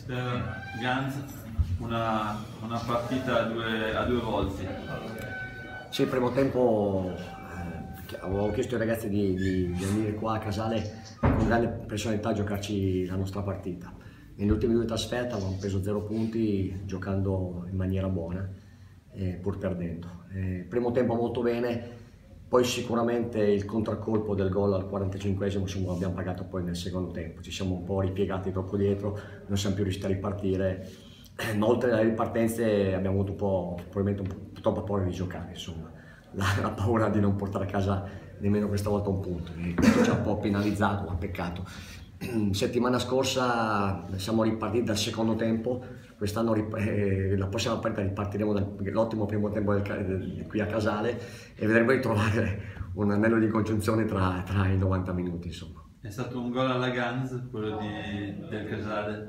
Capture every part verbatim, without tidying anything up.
Per Ganz una, una partita a due, a due volti. Sì, il primo tempo eh, avevo chiesto ai ragazzi di, di, di venire qua a Casale con grande personalità a giocarci la nostra partita. Negli ultimi due trasferte avevamo preso zero punti giocando in maniera buona, eh, pur perdendo. Eh, primo tempo molto bene, poi sicuramente il contraccolpo del gol al quarantacinquesimo lo abbiamo pagato poi nel secondo tempo. Ci siamo un po' ripiegati troppo dietro, non siamo più riusciti a ripartire. Ma oltre alle ripartenze abbiamo avuto un po', probabilmente un po' troppa paura di giocare, insomma, la, la paura di non portare a casa nemmeno questa volta un punto, e questo ci ha un po' penalizzato, ma peccato. Settimana scorsa siamo ripartiti dal secondo tempo, quest'anno eh, la prossima partita ripartiremo dall'ottimo primo tempo del, del, qui a Casale e vedremo di trovare un anello di congiunzione tra, tra i novanta minuti, insomma. È stato un gol alla Ganz, quello di, del Casale?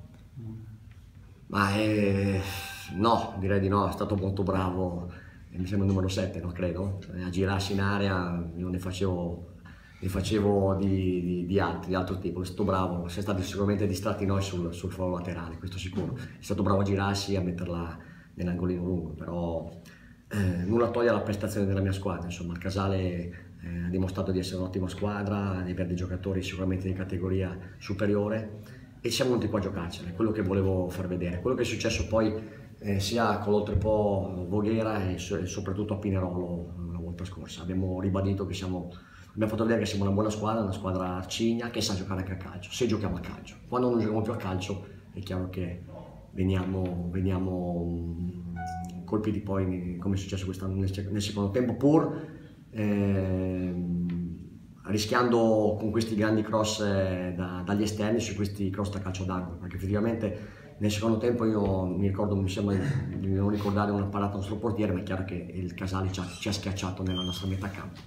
Ma eh, no, direi di no, è stato molto bravo, mi sembra il numero sette, no, credo, a girarsi in area. Io ne facevo, ne facevo di, di, di, altri, di altro tipo, è stato bravo, siamo stati sicuramente distratti noi sul, sul foro laterale, questo sicuro, è stato bravo a girarsi e a metterla nell'angolino lungo, però eh, nulla toglie alla prestazione della mia squadra, insomma, il Casale eh, ha dimostrato di essere un'ottima squadra, di avere dei giocatori sicuramente di categoria superiore, e siamo venuti qua a giocarcela, è quello che volevo far vedere. Quello che è successo poi eh, sia con l'Oltrepo Voghera e, so, e soprattutto a Pinerolo la volta scorsa. Abbiamo ribadito che siamo, abbiamo fatto vedere che siamo una buona squadra, una squadra arcigna che sa giocare anche a calcio, se giochiamo a calcio. Quando non giochiamo più a calcio è chiaro che veniamo, veniamo colpiti poi, come è successo quest'anno nel, nel secondo tempo, pur eh, rischiando con questi grandi cross eh, da, dagli esterni su questi cross da calcio d'angolo, perché effettivamente nel secondo tempo io mi ricordo, mi sembra di non ricordare una parata al nostro portiere, ma è chiaro che il Casale ci ha, ci ha schiacciato nella nostra metà campo.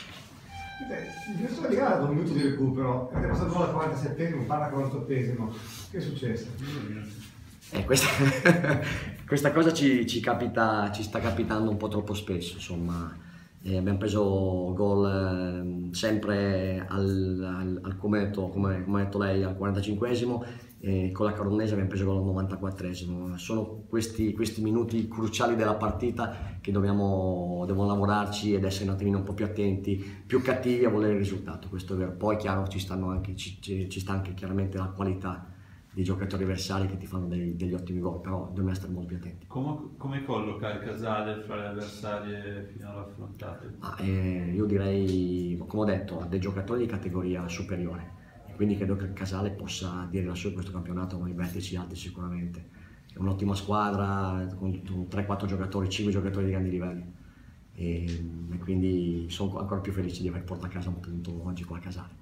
In questa gara ha dato un minuto di recupero, avete passato gol al quarantasettesimo, parla al quarantottesimo, che è successo? Eh, questa, questa cosa ci, ci, capita, ci sta capitando un po' troppo spesso, insomma. Eh, abbiamo preso gol eh, sempre al, al, al come, detto, come, come ha detto lei, al quarantacinquesimo, e con la Caronese abbiamo preso gol al novantaquattresimo. Sono questi, questi minuti cruciali della partita che dobbiamo, dobbiamo lavorarci ed essere un attimino un po' più attenti, più cattivi a volere il risultato, questo è vero. Poi chiaro ci, stanno anche, ci, ci sta anche chiaramente la qualità dei giocatori avversari che ti fanno dei, degli ottimi gol, però dobbiamo essere molto più attenti. Come, come colloca il Casale fra le avversarie finora affrontate? Ah, eh, io direi, come ho detto, ha dei giocatori di categoria superiore, e quindi credo che il Casale possa dire la sua in questo campionato con i vertici alti sicuramente. È un'ottima squadra con tre quattro giocatori, cinque giocatori di grandi livelli, e, e quindi sono ancora più felice di aver portato a casa un punto oggi qua a Casale.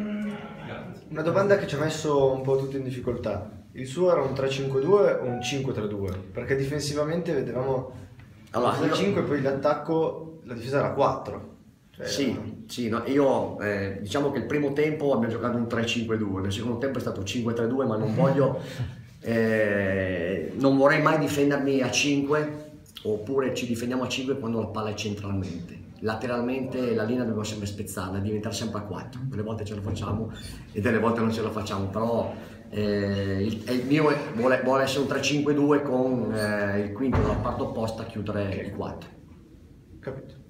Una domanda che ci ha messo un po' tutti in difficoltà: il suo era un tre cinque due o un cinque tre due? Perché difensivamente vedevamo allora, il cinque e poi l'attacco, la difesa era quattro. Cioè, sì, era... sì no, io eh, diciamo che il primo tempo abbiamo giocato un tre cinque due, nel secondo tempo è stato un cinque tre due, ma non voglio eh, non vorrei mai difendermi a cinque, oppure ci difendiamo a cinque quando la palla è centralmente. Lateralmente la linea dobbiamo sempre spezzarla, diventare sempre a quattro, delle volte ce la facciamo e delle volte non ce la facciamo, però eh, il, il mio è, vuole, vuole essere un tre cinque due con eh, il quinto dalla parte opposta a chiudere il quattro. Capito.